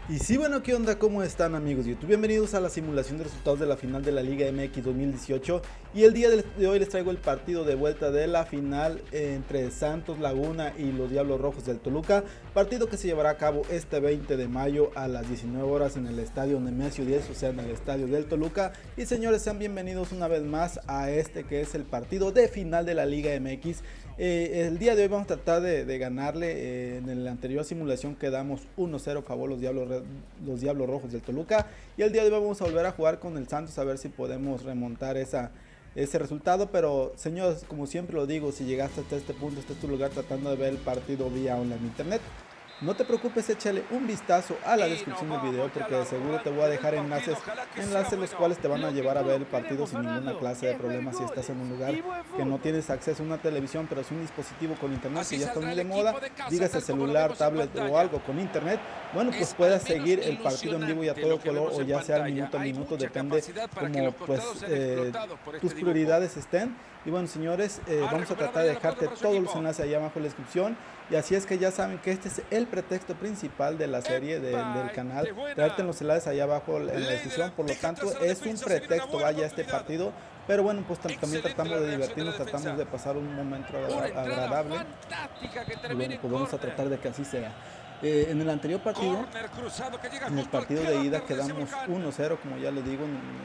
Y sí, bueno, ¿qué onda? ¿Cómo están, amigos de YouTube? Bienvenidos a la simulación de resultados de la final de la Liga MX 2018. Y el día de hoy les traigo el partido de vuelta de la final entre Santos Laguna y los Diablos Rojos del Toluca. Partido que se llevará a cabo este 20 de mayo a las 19 horas en el estadio Nemesio 10, o sea, en el estadio del Toluca. Y señores, sean bienvenidos una vez más a este que es el partido de final de la Liga MX. El día de hoy vamos a tratar de ganarle. En la anterior simulación quedamos 1-0 a favor los Diablos Rojos del Toluca. Y el día de hoy vamos a volver a jugar con el Santos a ver si podemos remontar ese resultado. Pero señores, como siempre lo digo, si llegaste hasta este punto, este es tu lugar tratando de ver el partido vía online internet, no te preocupes, échale un vistazo a la descripción del video porque de seguro te voy a dejar enlaces los cuales te van a llevar a ver el partido sin ninguna clase de problema. Si estás en un lugar que no tienes acceso a una televisión, pero es un dispositivo con internet que ya está muy de moda, dígase celular, tablet o algo con internet, bueno, pues puedas seguir el partido en vivo y a todo color, o ya sea minuto a minuto, depende como pues tus prioridades estén. Y bueno, señores, vamos a tratar de dejarte todos los enlaces ahí abajo en la descripción. Y así es que ya saben que este es el pretexto principal de la serie del canal, traerte los enlaces ahí abajo en la descripción. Por lo tanto, es un pretexto, vaya, este partido. Pero bueno, pues también tratamos de divertirnos, tratamos de pasar un momento agradable. Y bueno, pues vamos a tratar de que así sea. En el anterior partido, en el partido de ida, quedamos 1-0, como ya les digo.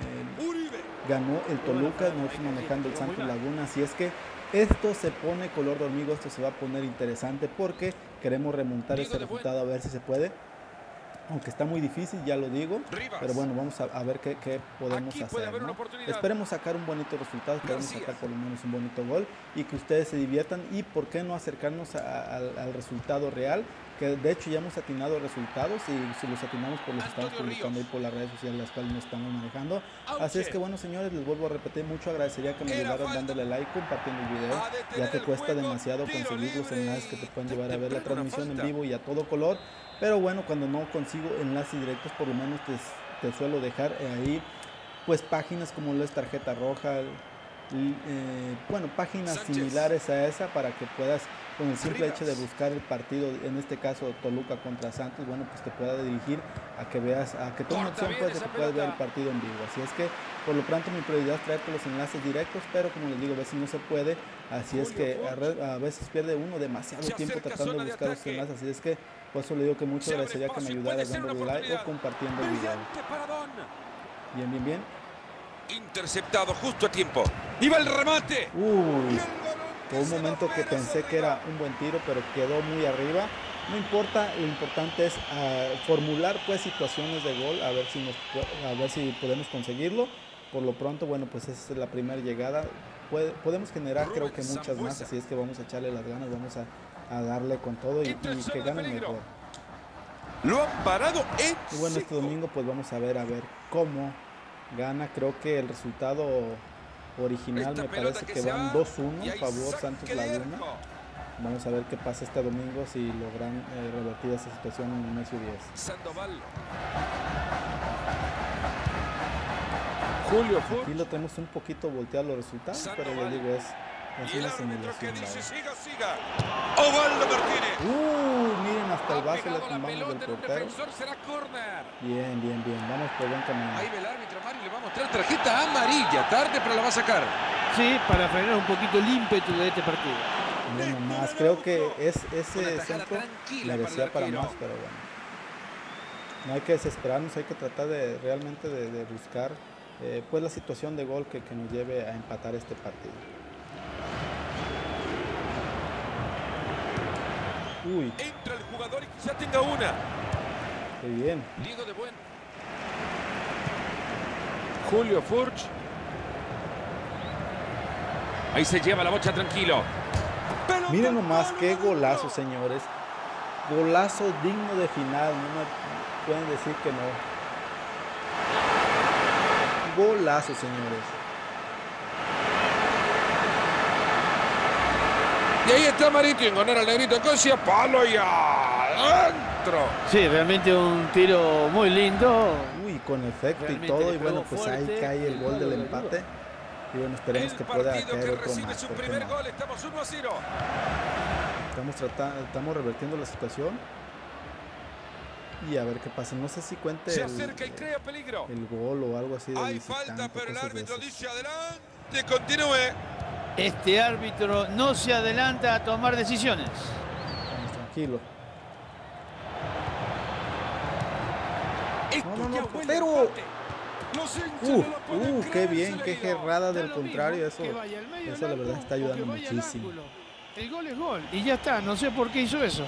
Ganó el Toluca, nosotros manejando el Santos Laguna. Así es que esto se pone color de hormigo, esto se va a poner interesante porque queremos remontar ese resultado a ver si se puede. Aunque está muy difícil, ya lo digo, pero bueno, vamos a ver qué podemos hacer, ¿no? Esperemos sacar un bonito resultado, esperemos sacar por lo menos un bonito gol y que ustedes se diviertan, y por qué no acercarnos al resultado real, que de hecho ya hemos atinado resultados, y si los atinamos pues los estamos publicando ahí por las redes sociales, las cuales nos estamos manejando. Así es que bueno, señores, les vuelvo a repetir, mucho agradecería que me ayudaran dándole like, compartiendo el video, ya que cuesta demasiado conseguir los enlaces que te pueden llevar a ver la transmisión en vivo y a todo color. Pero bueno, cuando no consigo enlaces directos, por lo menos te suelo dejar ahí pues páginas como lo es Tarjeta Roja, bueno, páginas similares a esa, para que puedas, con el simple hecho de buscar el partido, en este caso Toluca contra Santos, bueno, pues te pueda dirigir a que veas, a que tome opción pues de que puedas ver el partido en vivo. Así es que por lo pronto mi prioridad es traerte los enlaces directos, pero como les digo, a veces no se puede, así es que a veces pierde uno demasiado tiempo tratando de buscar los enlaces. Así es que por eso le digo que mucho agradecería que me ayudaras dándole like o compartiendo el video. Bien. Interceptado justo a tiempo. ¡Iba el remate! Uy, por un momento que pensé que era un buen tiro, pero quedó muy arriba. No importa, lo importante es formular pues situaciones de gol, a ver si podemos conseguirlo. Por lo pronto, bueno, pues esa es la primera llegada. Podemos generar creo que muchas más, así es que vamos a echarle las ganas, vamos a darle con todo y que ganen mejor. Lo han parado. Y bueno, este domingo pues vamos a ver cómo gana. Creo que el resultado original me parece que van 2-1 a favor Santos Laguna. Vamos a ver qué pasa este domingo, si logran revertir esa situación en el Nemesio 10. Sandoval. Aquí lo tenemos un poquito volteado los resultados, pero le digo, es una simulación. Siga. Ovaldo Martínez. Miren, hasta el vaso le tumbamos del portero. Bien. Vamos por buen camino. Ahí ve el árbitro, Mario, le va a mostrar tarjeta amarilla. Tarde, pero la va a sacar. Sí, para frenar un poquito el ímpetu de este partido. Bueno, más. Creo que ese centro merecía para más, pero bueno. No hay que desesperarnos, hay que tratar realmente de buscar pues la situación de gol que nos lleve a empatar este partido. Entra el jugador y quizá tenga una. Qué bien. Diego de Buen. Julio Furch. Ahí se lleva la bocha tranquilo. Miren nomás qué golazo, señores. Golazo digno de final. No me pueden decir que no. Golazo, señores. Y ahí está Marito, en honor al negrito Cosia, palo y adentro. Sí, realmente un tiro muy lindo. Uy, con efecto realmente y todo, y bueno, pues fuerte, ahí cae el gol del empate. Y bueno, esperemos que pueda caer otro más. Su primer gol, estamos 1-0. Estamos revertiendo la situación. Y a ver qué pasa. No sé si cuente Se acerca y crea peligro. el gol o algo así de Hay visitante, falta, pero el cosas de árbitro esas. dice adelante, continúe. Este árbitro no se adelanta a tomar decisiones. Vamos, tranquilo. Esto No, no, ya no, huele a portero. empate. Los hinchas no lo pueden Qué creer, bien, qué Celeiro. gerrada Da del lo contrario. mismo Eso, que vaya al medio eso la del verdad arco está o que ayudando vaya al muchísimo. ángulo. El gol es gol y ya está. No sé por qué hizo eso.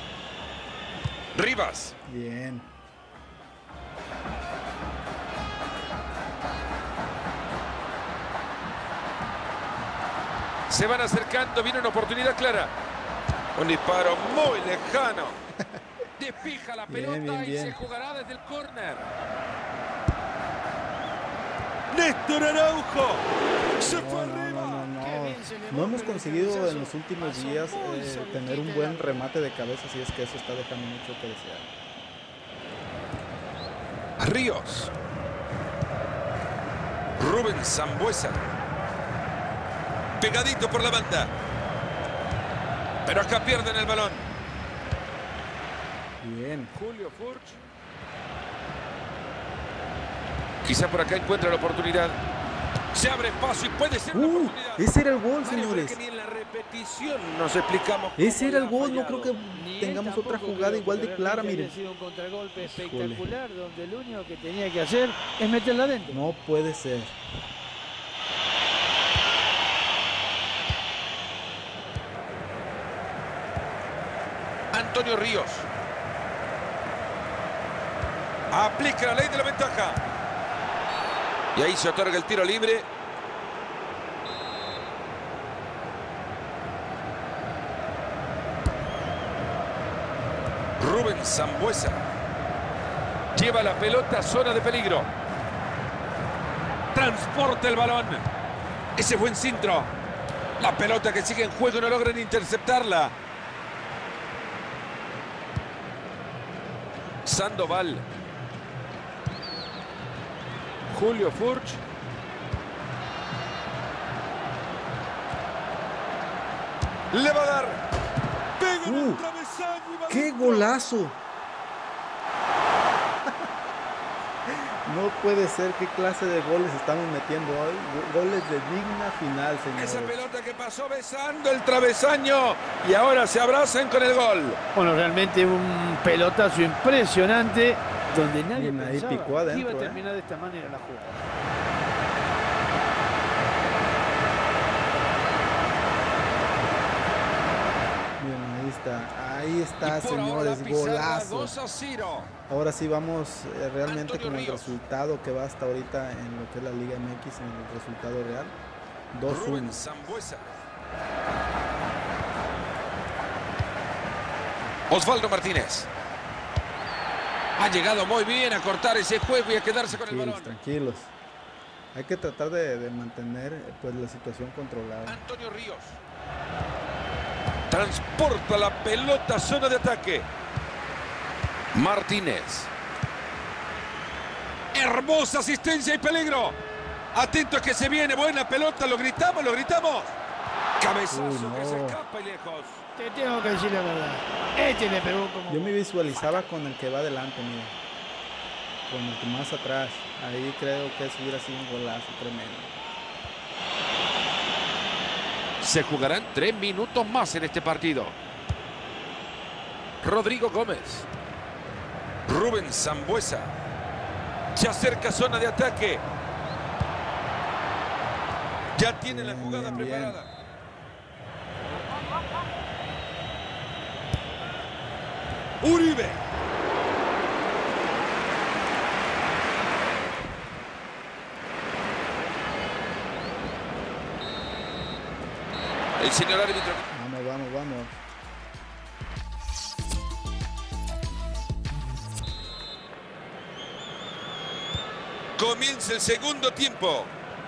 Rivas. Bien. Se van acercando, viene una oportunidad clara. Un disparo muy lejano. Despija la Bien, pelota bien, y bien. se jugará desde el córner. Néstor Araujo. Se fue arriba. Qué bien se le No hemos rompe el conseguido cabezazo. en los últimos Pasó días muy tener un cerquita buen el remate de cabeza, así es que eso está dejando mucho que desear. Ríos. Rubén Sambuesa. Pegadito por la banda. Pero acá pierden el balón. Bien. Julio Furch. Quizá por acá encuentra la oportunidad. Se abre espacio y puede ser una oportunidad. Ese era el gol, Mario, señores. pero que ni en la repetición nos explicamos. Ese cómo era el la ha gol. No fallado. creo que Ni él tengamos otra tampoco jugada creo, igual de porque clara, realmente miren. había sido un contragolpe Híjole. espectacular donde lo único que tenía que hacer es meterla adentro. No puede ser. Antonio Ríos. Aplica la ley de la ventaja. Y ahí se otorga el tiro libre. Rubén Sambuesa. Lleva la pelota a zona de peligro. Transporta el balón. Ese buen centro. La pelota que sigue en juego, no logran interceptarla. Sandoval. Julio Furch. Le va a dar. Pega en el Uh, travesaño y va ¡Qué dentro. golazo! No puede ser qué clase de goles estamos metiendo hoy. Goles de digna final, Esa señores. pelota que pasó besando el travesaño y ahora se abrazan con el gol. Bueno, realmente un pelotazo impresionante donde nadie Bien, ahí pensaba picó que adentro, iba a terminar de esta manera la jugada. Bien, ahí está. Ahí está, Y por ahora la señores. pizarra Golazo. 2-0. Ahora sí vamos realmente Antonio con el Ríos. resultado que va hasta ahorita en lo que es la Liga MX, en el resultado real. 2-1. Rubén Sambuesa. Osvaldo Martínez. Ha llegado muy bien a cortar ese juego y a quedarse con el Tranquilos, balón. tranquilos. Hay que tratar de mantener pues la situación controlada. Antonio Ríos. Transporta la pelota a zona de ataque. Martínez. Hermosa asistencia y peligro. Atentos que se viene. Buena pelota. Lo gritamos, lo gritamos. Cabezazo Uy, que se no. escapa y lejos. Te tengo que decir la verdad. Este le pegó como... Yo me visualizaba con el que va adelante, mira. Con el que más atrás. Ahí creo que eso hubiera sido un golazo tremendo. Se jugarán 3 minutos más en este partido. Rodrigo Gómez. Rubén Sambuesa. Se acerca a zona de ataque. Ya tiene la Bien, jugada bien, bien. preparada. Uribe. El señor árbitro. Vamos, vamos, vamos. Comienza el segundo tiempo.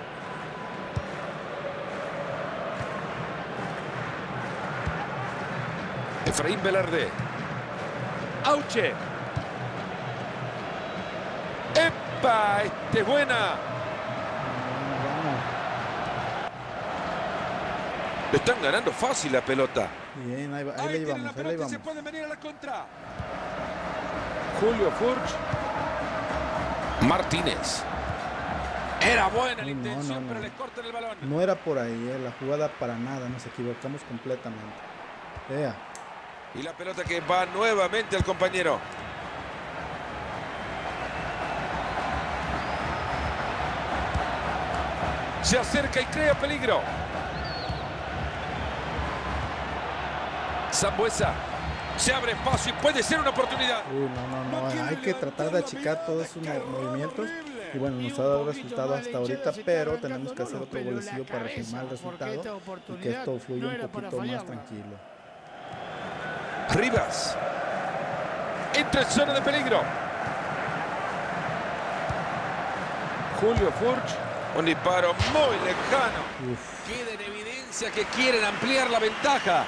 Efraín Velarde. Auche. ¡Epa! Este es buena. Vamos, vamos. Le están ganando fácil la pelota. Bien, ahí, ahí Ahí le tiene la íbamos, ahí le pelota y se íbamos. pueden venir a la contra. Julio Furch. Martínez. Era buena la intención, pero les cortan el balón. No era por ahí, la jugada para nada, nos equivocamos completamente. Vea. Y la pelota que va nuevamente al compañero. Se acerca y crea peligro. Sambuesa. Se abre espacio y puede ser una oportunidad. No. Hay que tratar de achicar todos esos movimientos. Y bueno, nos ha dado resultado hasta ahorita, pero tenemos que hacer otro golecillo para reafirmar el resultado y que esto fluya un poquito más tranquilo. Rivas. Entra en zona de peligro. Julio Furch. Un disparo muy lejano. Queda en evidencia que quieren ampliar la ventaja.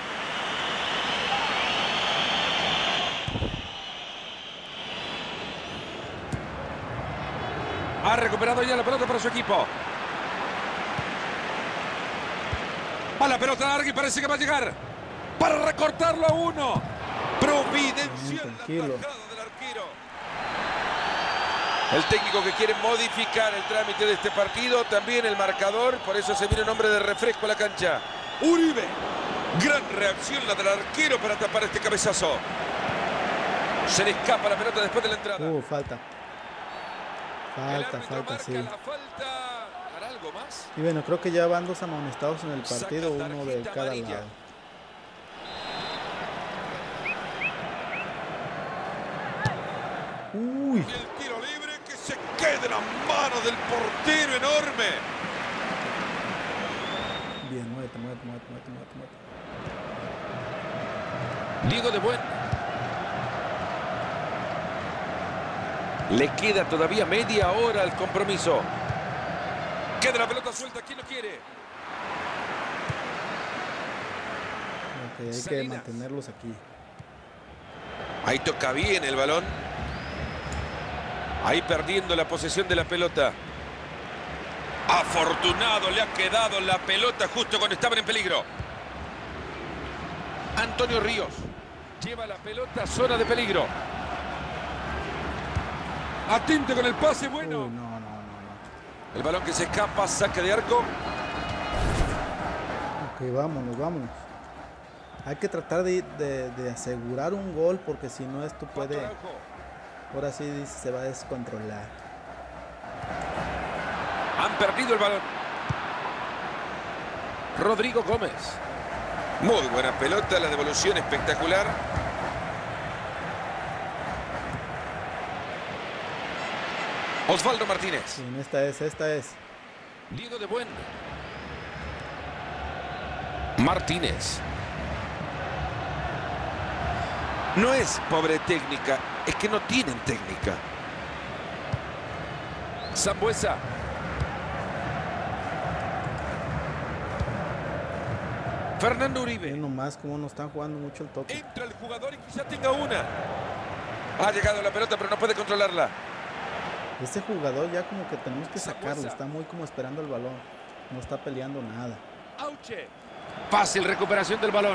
Ha recuperado ya la pelota para su equipo. Va la pelota larga y parece que va a llegar. Para recortarlo a uno. Providencial la tajada del arquero. El técnico que quiere modificar el trámite de este partido, también el marcador, por eso se viene un hombre de refresco a la cancha. Uribe. Gran reacción la del arquero para tapar este cabezazo. Se le escapa la pelota después de la entrada. Falta, sí. ¿Hará algo más? Y bueno, creo que ya van 2 amonestados en el partido, uno de cada lado. Y el tiro libre que se quede en las manos del portero enorme. Bien, muévete. Diego de Buen. Le queda todavía media hora al compromiso. Queda la pelota suelta. ¿Quién lo quiere? Hay que mantenerlos aquí. Ahí toca bien el balón. Ahí perdiendo la posesión de la pelota. Afortunado le ha quedado la pelota justo cuando estaban en peligro. Antonio Ríos. Lleva la pelota a zona de peligro. Atento con el pase, bueno. No. El balón que se escapa, saque de arco. Ok, vámonos. Hay que tratar de asegurar un gol porque si no esto puede... Ahora sí se va a descontrolar. Han perdido el balón. Rodrigo Gómez. Muy buena pelota, la devolución espectacular. Osvaldo Martínez. Sí, esta es. Diego de Buen. Martínez. No es pobre técnica, es que no tienen técnica. Sambuesa. Fernando Uribe. Miren nomás cómo no están jugando mucho el toque. Entra el jugador y quizá tenga una. Ha llegado la pelota, pero no puede controlarla. Este jugador ya como que tenemos que sacarlo. Está muy como esperando el balón. No está peleando nada. Auche. Fácil recuperación del balón.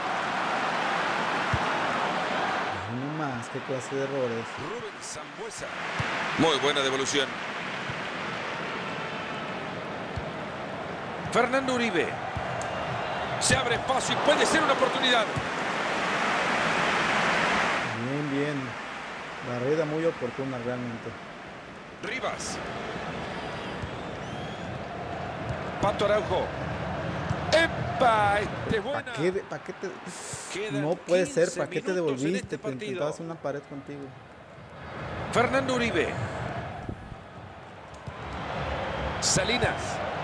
No más, qué clase de errores. Rubén Sambuesa. Muy buena devolución. Fernando Uribe. Se abre espacio y puede ser una oportunidad. Bien. Barrida muy oportuna realmente. Rivas. Pato Araujo. ¡Epa! Buena. ¿Para qué te... No puede ser, ¿para qué te devolviste? Te intentabas una pared contigo. Fernando Uribe. Salinas.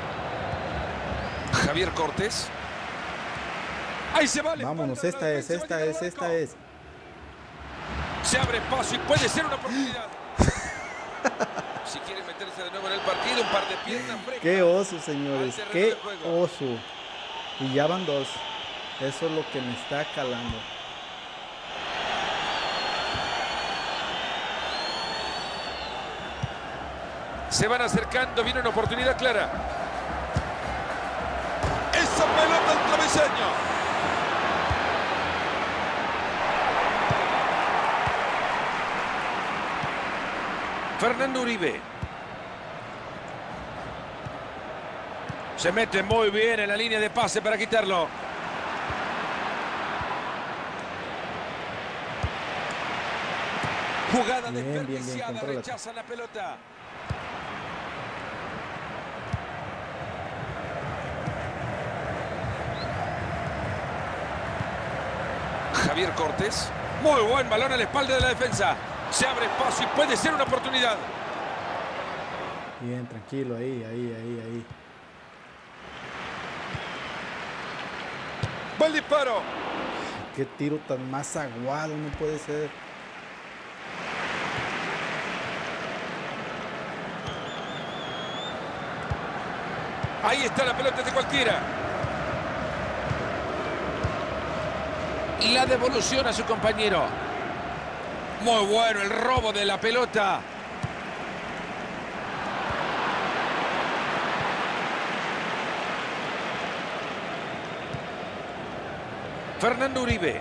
Javier Cortés. Ahí se va. Vámonos, esta es. Se abre espacio y puede ser una oportunidad. Si quieren meterse de nuevo en el partido, un par de piernas frescas. Qué oso, señores, qué oso. Y ya van 2. Eso es lo que me está calando. Se van acercando, viene una oportunidad clara. Esa pelota al travesaño. Fernando Uribe. Se mete muy bien en la línea de pase para quitarlo. Jugada desperdiciada, rechazan la pelota. Javier Cortés. Muy buen balón a la espalda de la defensa. Se abre espacio y puede ser una oportunidad. Bien, tranquilo, ahí. ¡Buen disparo! Qué tiro tan más aguado, no puede ser. Ahí está la pelota de cualquiera. Y la devolución a su compañero. Muy bueno el robo de la pelota. Fernando Uribe.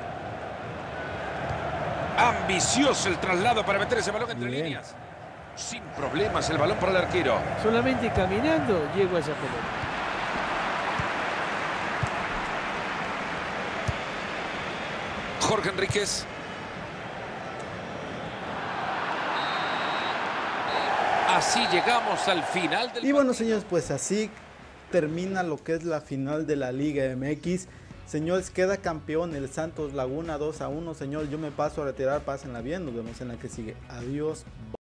Ambicioso el traslado para meter ese balón entre líneas. Sin problemas el balón para el arquero. Solamente caminando llegó a esa pelota. Jorge Enríquez. Así llegamos al final del Y bueno, partido. señores, pues así termina lo que es la final de la Liga MX. Señores, queda campeón el Santos Laguna 2-1. Señor, yo me paso a retirar, pásenla bien, nos vemos en la que sigue. Adiós.